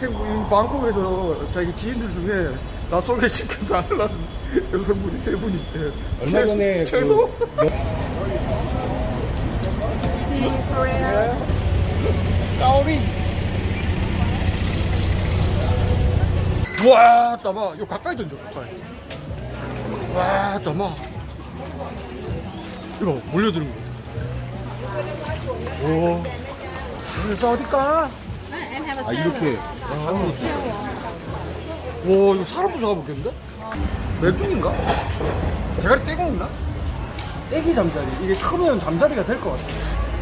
이 방콕에서 자기 지인들 중에 나 소개시켜서 알라는 여성분이 3분 있대. 얼마 전에 최소? 까오리. 와, 따마. 이거 가까이 던져, 가까이. 와, 따마. 이거 몰려드는 거. 오. 그래서 어디 가? 아 이렇게 와, 이거 사람도 잡아먹겠는데? 메뚜기인가? 대가리 떼고 있나? 애기 잠자리. 이게 크면 잠자리가 될 것 같아.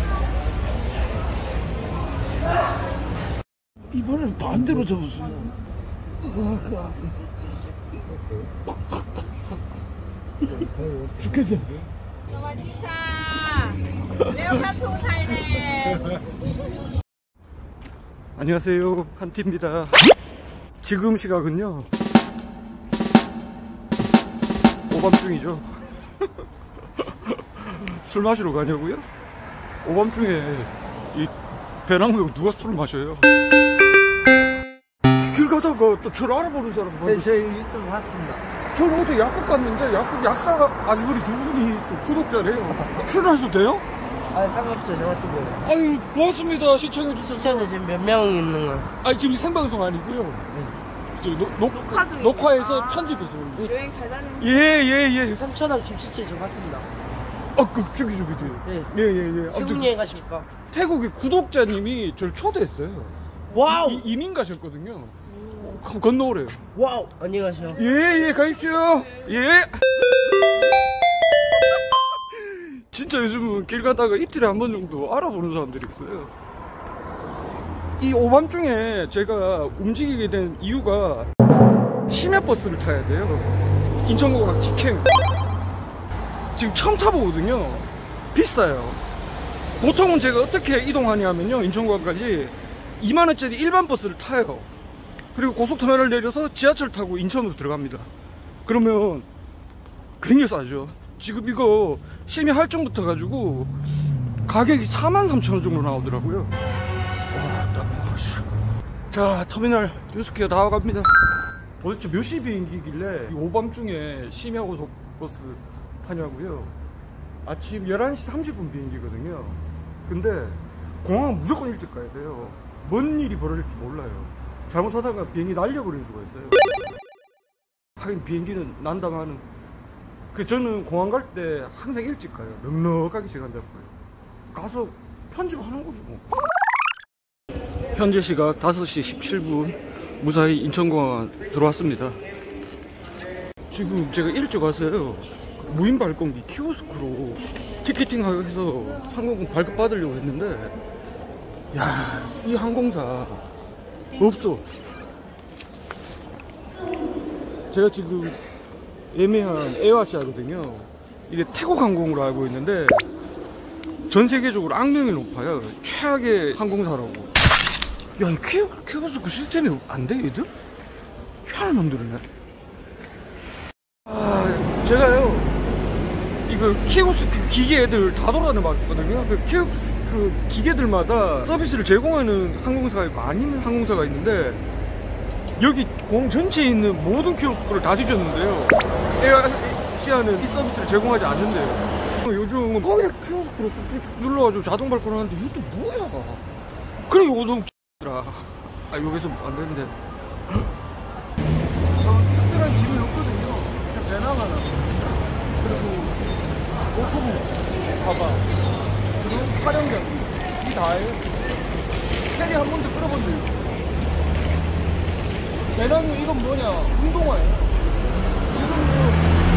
이번에는 반대로 접었어요. 죽겠어. 안녕하세요, 한티입니다. 지금 시각은요 오밤중이죠. 술 마시러 가냐고요? 오밤중에 이 배낭 메고 누가 술을 마셔요? 길 가다가 또 저를 알아보는 사람 네, 저희 유튜브 봤습니다. 저는 어제 약국 갔는데 약국 약사가 아주머니 2분이 또 구독자래요. 출연하셔도 돼요? 아, 상관없죠. 저 같은 거. 아유, 고맙습니다. 시청해주셔서. 시청자 지금 몇 명 있는 거? 아니, 지금 생방송 아니고요. 네. 지금 녹화해서 편집해서. 여행 잘 다니는. 예. 삼천원 김치찌개 저 봤습니다. 저기. 네. 예. 태국 여행 가십니까? 태국의 구독자님이 저를 초대했어요. 와우! 이민 가셨거든요. 건너오래요. 와우! 안녕하세요. 예, 가십시오. 예. 진짜 요즘은 길 가다가 이틀에 한 번 정도 알아보는 사람들이 있어요. 이 오밤중에 제가 움직이게 된 이유가 심야버스를 타야 돼요. 인천공항 직행. 지금 처음 타보거든요. 비싸요. 보통은 제가 어떻게 이동하냐면요, 인천공항까지 2만원짜리 일반 버스를 타요. 그리고 고속터미널을 내려서 지하철 타고 인천으로 들어갑니다. 그러면 굉장히 싸죠. 지금 이거 심야 할증부터 가지고 가격이 43,000원 정도 나오더라고요. 자, 터미널 6개가 나와갑니다. 도대체 몇 시 비행기길래 오밤중에 심야 고속버스 타냐고요? 아침 11시 30분 비행기거든요. 근데 공항은 무조건 일찍 가야 돼요. 뭔 일이 벌어질지 몰라요. 잘못하다가 비행기 날려버리는 수가 있어요. 하긴 비행기는 난다마는, 저는 공항 갈 때 항상 일찍 가요. 넉넉하게 시간 잡고요. 가서 편집하는 거죠 뭐. 현재 시각 5시 17분 무사히 인천공항 들어왔습니다. 지금 제가 일찍 왔어요. 무인 발권기 키오스크로 티켓팅 해서 항공권 발급 받으려고 했는데, 야, 이 항공사 없어. 제가 지금 애매한 에어아시아거든요. 이게 태국 항공으로 알고 있는데 전 세계적으로 악명이 높아요. 최악의 항공사라고. 야, 이 키오스크 시스템이 안 돼, 얘들? 희한한 놈들이네. 제가요, 이거 키오스크 기계 애들 다 돌아다녀봤거든요. 그 키오스크 기계들마다 서비스를 제공하는 항공사가 있고 아닌 항공사가 있는데, 여기 공항 전체에 있는 모든 키오스크를 다 뒤졌는데요, 에어아시아는 이 서비스를 제공하지 않는데요. 요즘은 거기에 키오스크로 눌러가지고 자동 발권하는데 이것도 뭐야. 그래, 이거 너무 X더라. 여기서 안 되는데. 저 특별한 짐이 없거든요. 그냥 배낭 하나, 그리고 노트북, 가방, 그리고 촬영장, 이게 다예요. 캐리 한 번도 끌어본 적 없어요. 배낭이 이건 뭐냐, 운동화예요. 지금도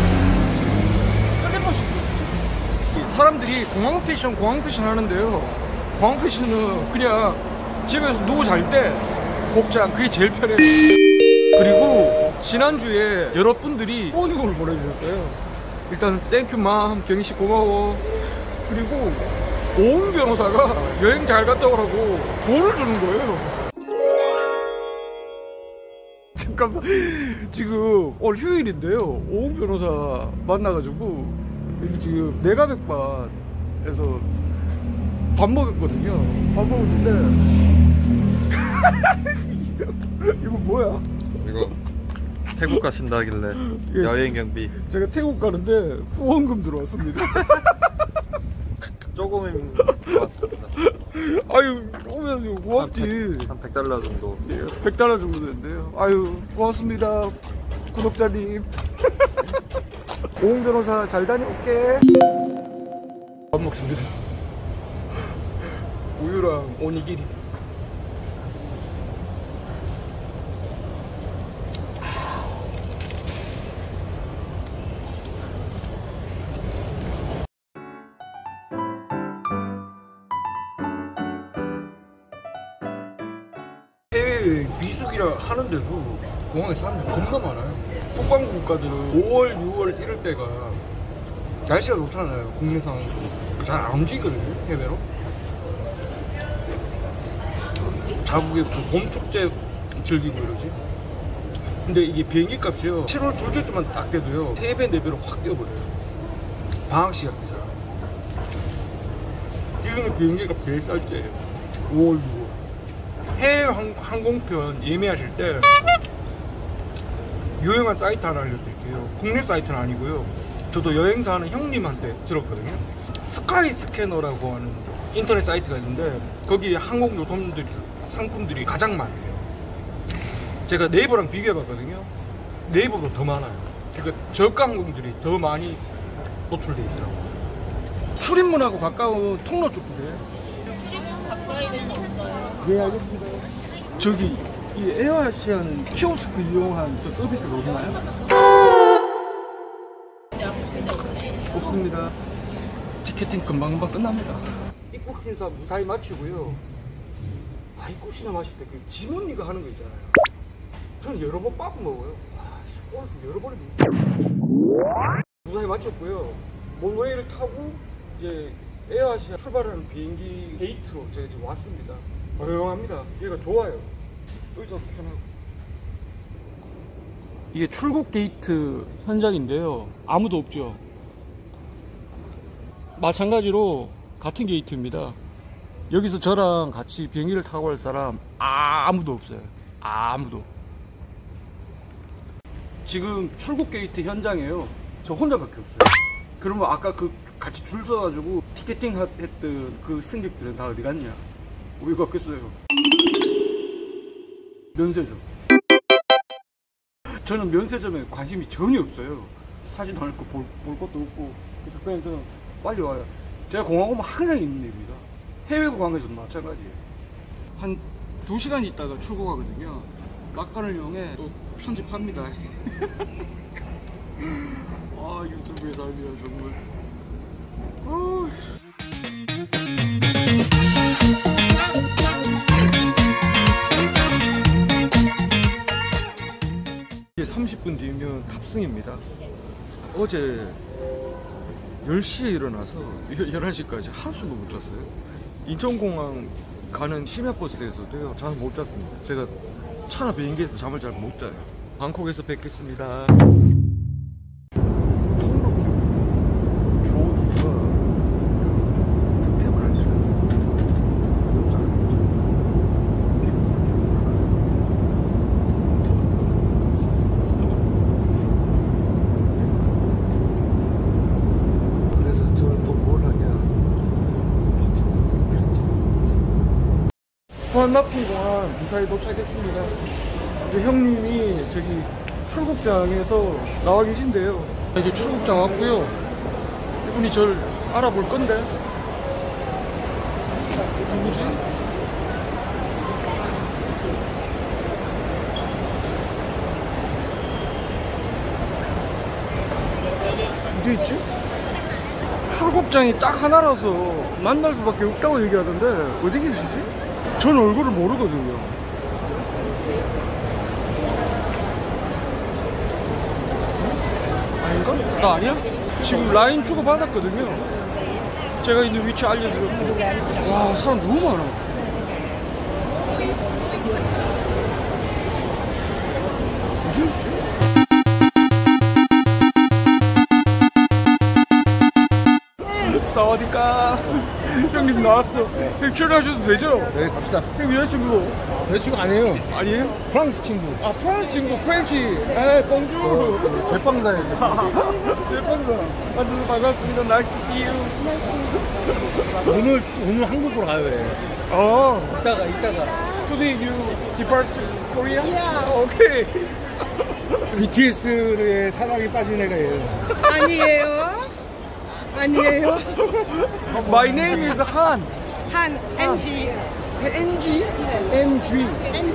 슬리퍼 신고 있어요. 사람들이 공항 패션 하는데요, 공항 패션은 그냥 집에서 누워 잘 때 복장, 그게 제일 편해요. 그리고 지난주에 여러분들이 후원금을 보내주셨어요. 일단 땡큐 맘, 경희씨 고마워. 그리고 오은 변호사가 여행 잘 갔다 오라고 돈을 주는 거예요. 잠깐만, 지금 오늘 휴일인데요, 오은 변호사 만나가지고 여기 지금 내가백반에서 밥 먹었거든요. 밥 먹었는데 이거 뭐야? 이거 태국 가신다길래 예. 여행 경비 제가 태국 가는데 후원금 들어왔습니다. 조금은 좋았습니다. 아유, 오면 고맙지. 한 100달러 정도. 예, 100달러 정도 되는데요. 아유, 고맙습니다. 구독자님. 오홍 변호사 잘 다녀올게. 밥 먹습니다. 우유랑 오니기리. 해외 미숙이라 하는데도 공항에 사람들이 겁나 많아요. 북방 국가들은 5월, 6월 이럴 때가 날씨가 좋잖아요. 국내상 잘 안 움직이거든요. 해외로. 자국의 그 봄 축제 즐기고 이러지. 근데 이게 비행기 값이요. 7월 둘째 주만 딱 돼도요. 3배, 4배로 확 뛰어버려요. 방학 시작이잖아. 지금은 비행기가 제일 쌀 때예요. 5월, 6월. 해외 항공편 예매하실 때 유용한 사이트 하나 알려드릴게요. 국내 사이트는 아니고요. 저도 여행사 하는 형님한테 들었거든요. 스카이 스캐너라고 하는 인터넷 사이트가 있는데 거기에 항공 노선들 상품들이 가장 많대요. 제가 네이버랑 비교해봤거든요. 네이버보다 더 많아요. 그러니까 저가 항공들이 더 많이 노출돼 있더라고요. 출입문하고 가까운 통로 쪽 주세요. 출입문 가까이는 없어요. 네, 알겠습니다. 저기 이 에어아시아는 키오스크 이용한 저 서비스가 없나요? 없습니다. 티켓팅 금방금방 끝납니다. 입국 심사 무사히 마치고요. 입국 심사 마실 때 그 지문이가 하는 거 있잖아요. 저는 여러 번 빠꾸 먹어요. 오늘 여러 번에 무사히 마쳤고요. 몬웨이를 타고 이제 에어아시아 출발하는 비행기 게이트로 제가 지금 왔습니다. 조용합니다. 여기가 좋아요. 의자도 편하고. 이게 출국 게이트 현장인데요. 아무도 없죠. 마찬가지로 같은 게이트입니다. 여기서 저랑 같이 비행기를 타고 갈 사람 아무도 없어요. 아무도. 지금 출국 게이트 현장에요. 저 혼자밖에 없어요. 그러면 아까 그 같이 줄 서가지고 티켓팅 했던 그 승객들은 다 어디 갔냐? 어디 갔겠어요? 면세점. 저는 면세점에 관심이 전혀 없어요. 사진 할 거 볼 것도 없고. 그래서 그냥 저는 빨리 와요. 제가 공항 오면 항상 있는 일입니다. 해외 공항에서도 마찬가지예요. 한 2시간 있다가 출국하거든요. 막간을 이용해 또 편집합니다. 아, 유튜브의 삶이야 정말. 이제 30분 뒤면 탑승입니다. 어제 10시에 일어나서 11시까지 한숨도 못 잤어요. 인천공항 가는 심야버스에서도요, 잠을 못 잤습니다. 제가 차나 비행기에서 잠을 잘 못 자요. 방콕에서 뵙겠습니다. 통로 쪽 조우가 득템을 알려서 못자요. 그래서 저는 또 뭘 하냐. 수완마풍공항 무사히 도착했습니다. 이제 형님이 저기 출국장에서 나와 계신데요. 이제 출국장 왔고요. 이분이 저를 알아볼 건데 누구지? 어디 있지? 출국장이 딱 하나라서 만날 수밖에 없다고 얘기하던데 어디 계시지? 전 얼굴을 모르거든요. 아닌가? 나 아니야? 지금 라인 주고 받았거든요. 제가 있는 위치 알려드렸고. 와, 사람 너무 많아. 사와디까. 형님 나왔어. 형님 출연하셔도 되죠? 네, 갑시다. 형님 여자친구 내 친구 아니에요. 아니에요? 프랑스 친구. 아, 프랑스 친구, 프렌치. 에, 봉주. 제빵사예요. 제빵사. 만나서 반갑습니다. Nice to see you. 오늘 한국으로 가요. 얘. 이따가. Today you depart to Korea? Yeah. Okay. BTS의 사랑에 빠진 애가 얘예요. 아니에요. My name is Han. 한 NG. NG? NG.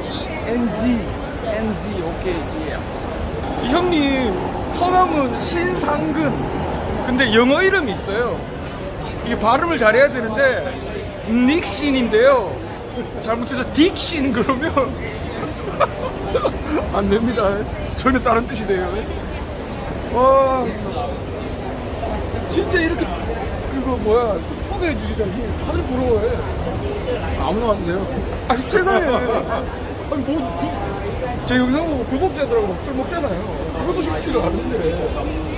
오케이. 이 형님 성함은 신상근. 근데 영어 이름이 있어요. 이게 발음을 잘해야 되는데 닉신인데요. 잘못해서 딕신 그러면 안 됩니다. 전혀 다른 뜻이 돼요. 와, 진짜 이렇게 그거 뭐야 소개해 주시다니 다들 부러워해. 아무나 와도 돼요. 아니 세상에. 아니 제 영상 보고 구독자들하고 막 술 먹잖아요. 그것도 쉽지가 않은데.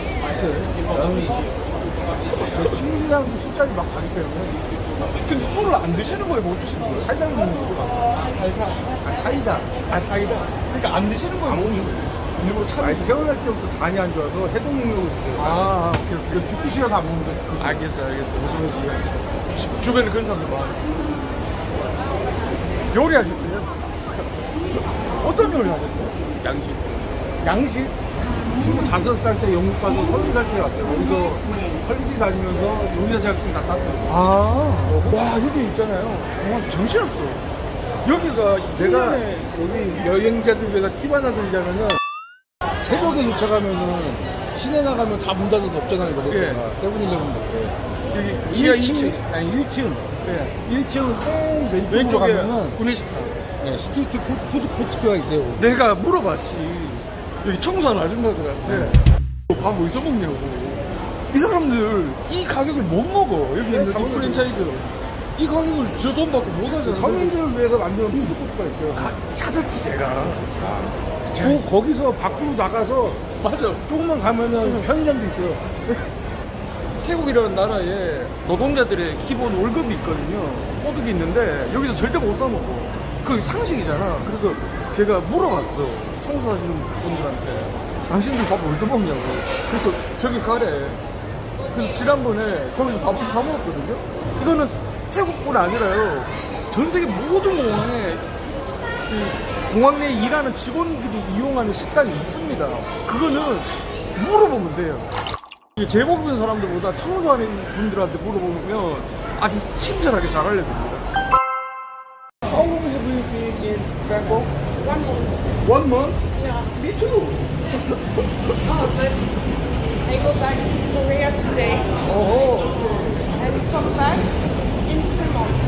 내 친구들하고 술자리 막 가기 때문에. 근데 술을 안 드시는 거예요, 못 드시는 거예요? 사이다 먹는 거고. 사이다. 사이다. 그러니까 안 드시는 거예요, 못 드시는 거예요? 일부러 참. 아니, 태어날 때부터 간이 안 좋아서 해동용으로 드세요. 오케이. 죽기 싫어서 안 먹는 거야. 알겠어. 무슨 말인지. 주변에 그런 사람들 많아. 요리하실 때요? 어떤 요리 하셨어요? 양식? 25살 때 영국 가서 30살 때 왔어요. 거기서 컬리지 다니면서 요리사 자격증 다 땄어요. 와, 여기 있잖아요. 정말 정신없어. 여기가 내가 1년에 여기 여행자들 위해서 팁 하나 드리자면은 새벽에 도착하면은 시내 나가면 다 문 닫아서 없잖아요. 예. 세븐일레븐인데. 여기 지하 2층. 아니 1층. 네. 1층 맨 왼쪽으로 왼쪽에 가면은 구내식당. 네, 스트리트 푸드 코트가 있어요. 내가 물어봤지. 여기 청소하는 아줌마들한테 밥 어디서 먹냐고. 이 사람들 이 가격을 못 먹어. 여기 있는 이 당연하죠. 프랜차이즈. 이 가격을 저 돈 받고 못 하잖아. 서민들을 위해서 만드는 푸드 코트가 있어요. 찾았지, 제가. 거기서 밖으로 나가서 맞아. 조금만 가면은 편의점도 있어요. 태국이라는 나라에 노동자들의 기본 월급이 있거든요. 소득이 있는데 여기서 절대 못 사먹고. 그게 상식이잖아. 그래서 제가 물어봤어. 청소하시는 분들한테. 당신들 밥 어디서 먹냐고. 그래서 저기 가래. 그래서 지난번에 거기서 밥을 사 먹었거든요. 이거는 태국뿐 아니라요. 전 세계 모든 공항에 공항 내에 일하는 직원들이 이용하는 식당이 있습니다. 그거는 물어보면 돼요. 제복인 사람들보다 청소하는 분들한테 물어보면 아주 친절하게 잘 알려줍니다. How long have you been in Bangkok? 1 month. 1 month? Yeah. Me too. But I go back to Korea today and come back in 3 months.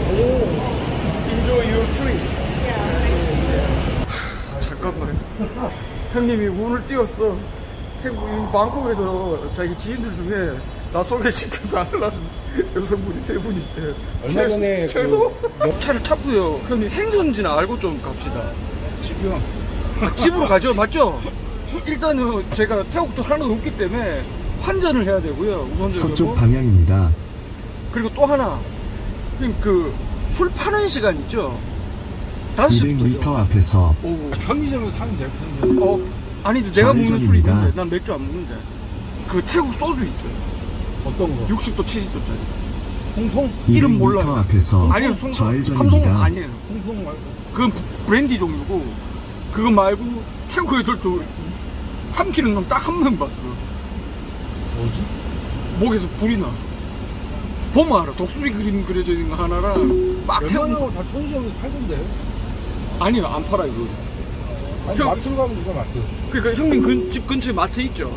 Enjoy your trip. Yeah. 잠깐만. 형님이 운을 띄웠어. 태국 이 방콕에서 자기 지인들 중에 나 소개시켜달라는 여성분이 3분 있대. 얼마 전에 최소? 차를 탔고요. 형님 행선지나 알고 좀 갑시다. 지금 집으로 가죠, 맞죠? 일단은 제가 태국도 하나도 없기 때문에 환전을 해야 되고요. 우선적으로. 서쪽 방향입니다. 그리고 또 하나, 그 술 파는 시간 있죠? 5시부터죠. 200m 앞에서 오후. 편의점에서 사면 돼요. 편의점. 아니 내가 먹는 술이 좌회전입니다. 있는데 난 맥주 안 먹는데. 그 태국 소주 있어요. 어떤 거? 60도, 70도짜리. 홍통? 이름 200m 몰라요. 앞에서 아니요, 삼성 좌회전입니다. 아니에요. 홍통 말고. 그건 브랜디 종류고, 그거 말고 태국 애들도 삼키는 놈 딱 한 명 봤어. 뭐지? 목에서 불이 나. 보면 알아. 독수리 그림 그려져 있는 거 하나랑 막 태국. 웬만하고 다 편의점에서 팔던데. 아니요, 안 팔아 이거. 아니, 형- 마트로 가면 누가 마트? 그러니까 형님 집 근처에 마트 있죠?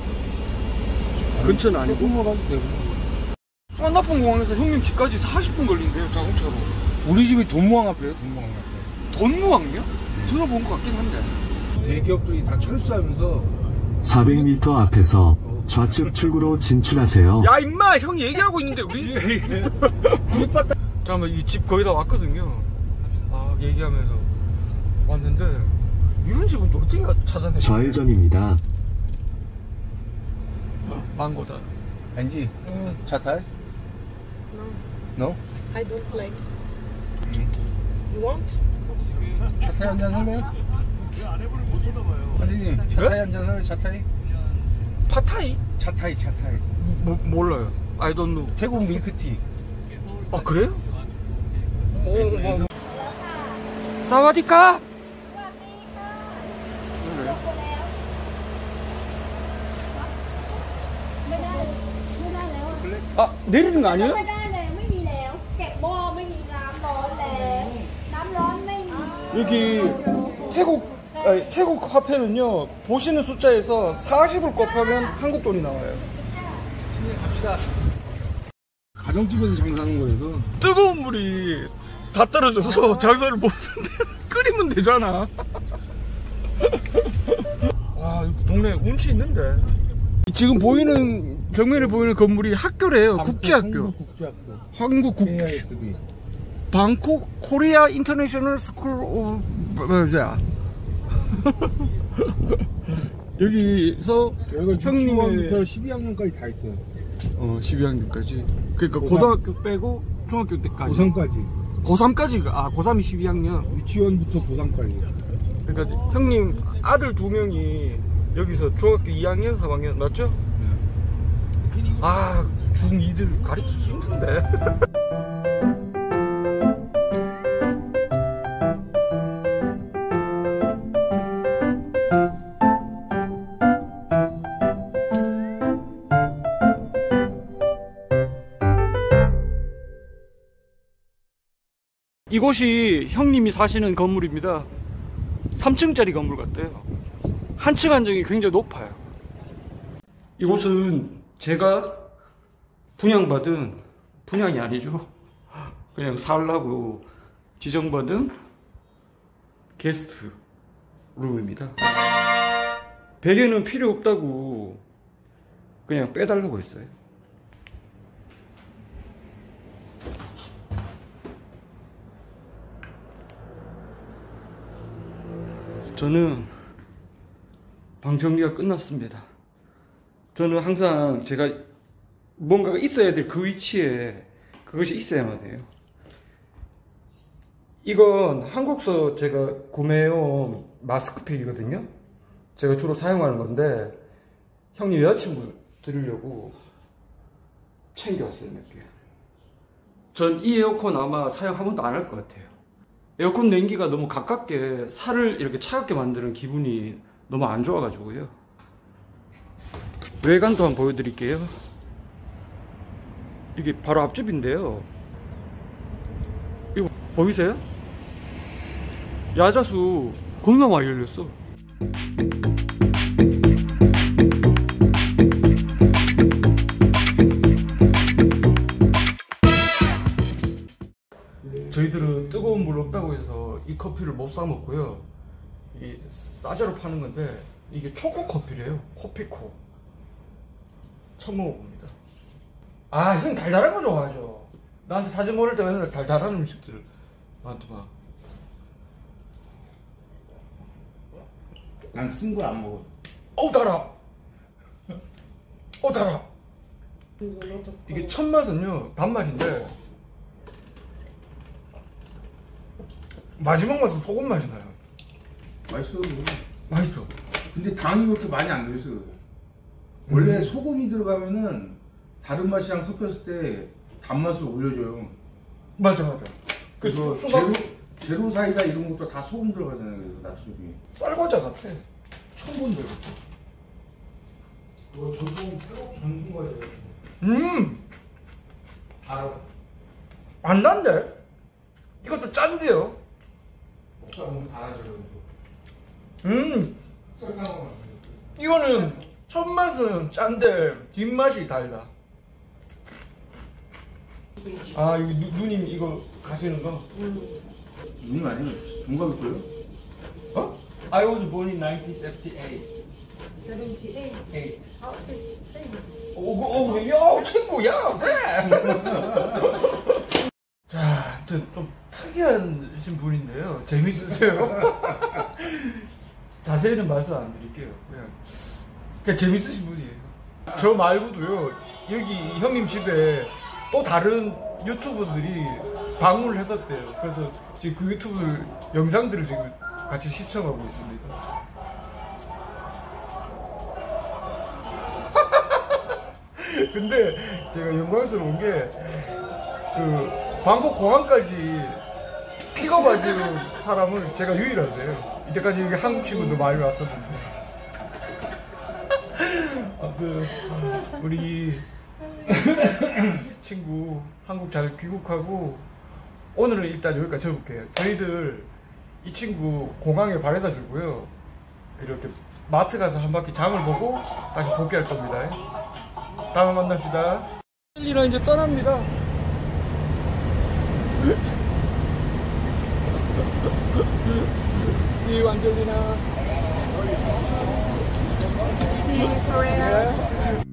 근처는 아니고. 조금만 가도 되고. 수완나쁜 공항에서 형님 집까지 40분 걸린대요, 자동차로. 우리 집이 돈무항 앞이에요, 돈무항 앞에. 돈무항이요? 들어본 것 같긴 한데. 대기업들이 다 철수하면서 400m 앞에서 좌측 출구로 진출하세요. 야, 임마! 형이 얘기하고 있는데, 우리? 잠깐만, 이 집 거의 다 왔거든요. 아, 얘기하면서. 왔는데, 이런 집은 또 어떻게 찾아내요? 좌회전입니다. 망고다. 왠지 차 타요? No, No? I don't like. You want? 차타이 한잔 할래요? 사장님, 차타이 한잔 할래요? 차타이? 파타이? 차타이. 몰라요. I don't know. 태국 밀크티. 아, 그래요? 사와디카? 아, 내리는 거 아니에요? ไม่ได้แล้วไม่มีแล้วเก็บหม้อไม่มีน้ำร้อนแล้วน้ำร้อนไม่มี 여기 태국 화폐는요, 보시는 숫자에서 40을 곱하면 한국 돈이 나와요. 갑시다. 가정집에서 장사하는 거여서. 뜨거운 물이 다 떨어져서 장사를 못하는데 끓이면 되잖아. 와, 여기 동네 운치 있는데. 지금 보이는 정면에 보이는 건물이 학교래요. 국제학교. 한국 국 KISB. 방콕 코리아 인터내셔널 스쿨 오브 뭐야. 여기서 여기가 형님의 6학년부터 12학년까지 다 있어요. 12학년까지. 그러니까 고등학교 빼고 중학교 때까지. 고3까지. 고3까지. 아, 고3이 12학년. 유치원부터 고3까지. 그러니까 형님 아들 2명이 여기서 중학교 2학년, 3학년 맞죠? 아, 중2들 가르치기 힘든데. 이곳이 형님이 사시는 건물입니다. 3층짜리 건물 같대요. 한 층 한정이 굉장히 높아요. 이곳은 제가 분양받은, 분양이 아니죠, 그냥 살라고 지정받은 게스트 룸입니다. 베개는 필요 없다고 그냥 빼달라고 했어요. 저는 방 정리가 끝났습니다. 저는 항상 제가 뭔가가 있어야 될 그 위치에 그것이 있어야만 해요. 이건 한국서 제가 구매해온 마스크팩이거든요. 제가 주로 사용하는 건데 형님 여자친구 드리려고 챙겨왔어요. 몇 개. 전 이 에어컨 아마 사용 한 번도 안 할 것 같아요. 에어컨 냉기가 너무 가깝게 살을 이렇게 차갑게 만드는 기분이 너무 안 좋아가지고요. 외관도 한번 보여드릴게요. 이게 바로 앞집인데요. 이거 보이세요? 야자수 겁나 많이 열렸어. 저희들은 뜨거운 물 없다고 해서 이 커피를 못 사 먹고요. 이 싸제로 파는 건데 이게 초코 커피래요. 코피코. 처음 먹어봅니다. 아, 형 달달한 거 좋아하죠. 나한테 사진 보낼 때 맨날 달달한 음식들 나한테 막. 난 쓴 걸 안 먹어. 어우 달아. 달아. 이게 첫 맛은요 단맛인데 마지막 맛은 소금 맛이 나요. 맛있어. 맛있어. 근데 당이 그렇게 많이 안 들어있어. 원래 소금이 들어가면은 다른 맛이랑 섞였을 때 단맛을 올려줘요. 맞아. 그래서 수박 제로 사이다 이런 것도 다 소금 들어가잖아요. 그래서 나트륨이. 쌀과자 같아. 처음 본데. 이거 전통 태국 전통 과자예요. 달아. 안 단데? 이것도 짠데요. 먹다 보면 달아져요. 설탕 먹으면. 이거는 첫 맛은 짠데 뒷맛이 달다. 아, 여기 누님 이거 가시는 거? 누님 아니면 동갑일 거예요? 어? I was born in 1978. 78 오, 야, 친구야, 그래. 자, 아무튼 좀 특이하신 분인데요. 재밌으세요? 자세히는 말씀 안 드릴게요. 그냥 재밌으신 분이에요. 저 말고도요, 여기 형님 집에 또 다른 유튜버들이 방문을 했었대요. 그래서 지금 그 유튜브 영상들을 지금 같이 시청하고 있습니다. 근데 제가 영광스러운 게 그 방콕 공항까지 픽업해주는 사람은 제가 유일하대요. 이때까지 여기 한국 친구도 많이 왔었는데. 우리 친구 한국 잘 귀국하고 오늘은 일단 여기까지 접을게요. 저희들 이 친구 공항에 바래다 주고요. 이렇게 마트 가서 한 바퀴 장을 보고 다시 복귀할 겁니다. 다음에 만납시다. 셀리랑 이제 떠납니다. See you, Angelina. See you in Korea.